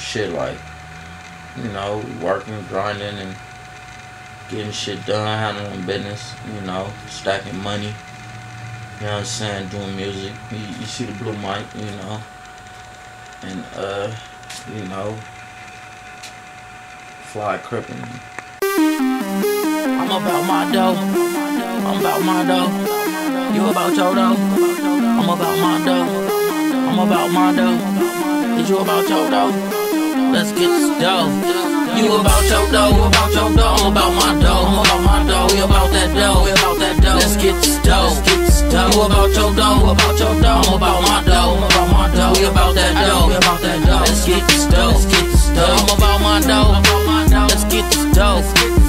shit like, you know, working, grinding, and getting shit done, handling business, you know, stacking money, you know what I'm saying, doing music. You see the blue mic, you know, and, you know, fly crippin'. I'm about my dough, I'm about my dough. You about your dough, I'm about my dough. I'm about my dough, is you about your dough? Let's get this dough. You about your dough, about your dough. I'm about my dough, I'm about my dough. We about that dough, we about that dough. Let's get this dough, let's get this dough. You about your dough, about your dough. I'm about my dough, I'm about my dough. We about that dough, we about that dough. Let's get this dough, let's get this dough. I'm about my dough, let's get this dough.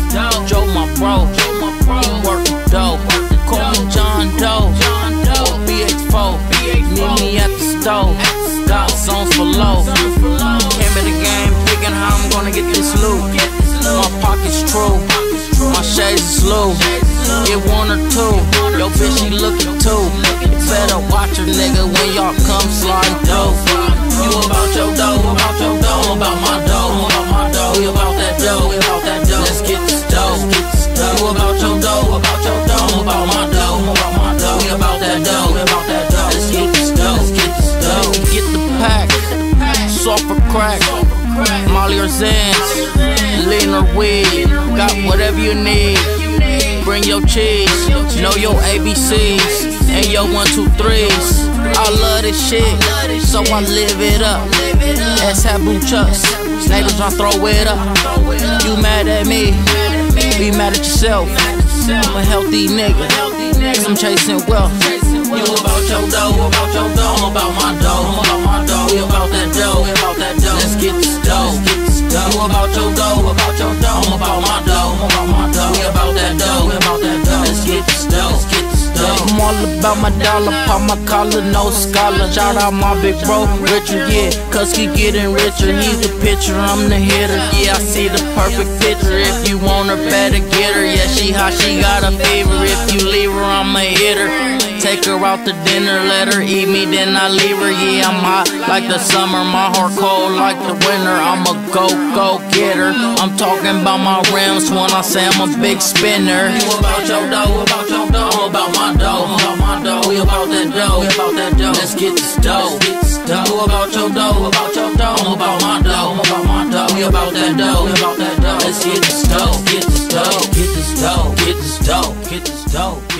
Joe my bro, he work the dough. Call me John Doe, or BX4. Meet me at the stove. Got songs for low. Came in the game thinking how I'm gonna get this loot. My pockets true, my shades is low. Get one or two, yo bitch she looking too. Better watch her nigga when y'all come slide dough. You about your dough, about your dough. I'm about my dough, I'm about my dough. We about that dough, we about that dough. Let's get this dough, you about your dough, about your dough. I'm about my dough, I'm about my dough. We about that dough, we about that dough. Let's get this dough, let's get this dough. Get the pack, soft for crack, Molly or Zans, lean or weed. Got whatever you need. Bring your cheese, know your ABCs and your 1, 2, 3s. I love this shit, so I live it up. Ass hat boom chucks, neighbors tryna throw it up. You mad at me? Be mad at yourself. I'm a healthy nigga, I'm chasing wealth. You about your dough, about your dough. I'm about my dough, I'm about my dough. We about that dough, we about that dough. Let's get this dough, get this dough. You about your dough, about your dough. I'm about my dough, I'm about my dough. We about that dough, we about that dough. Let's get this dough, let's get this dough. I'm all about my dollar, pop my collar, no scholar. Shout out my big bro, Richard, yeah, cause he getting richer. He's the pitcher, I'm the hitter. Yeah, I see the perfect picture. If you want her, better get her. Yeah, she hot, she got a fever. If you leave her, I'ma hit her. Take her out to dinner, let her eat me, then I leave her. Yeah, I'm hot like the summer, my heart cold like the winter. I'm a go-getter. I'm talking about my rims when I say I'm a big spinner. You about your dough, about your dough. I'm about my dough, I'm about my dough. We about that dough, we about that dough. Let's get this dough, get this dough. You about your dough, about your dough. I'm about my dough, I'm about my dough. We about that dough, we about that dough. Let's get this dough, get this dough, get this dough, get this dough, get this dough.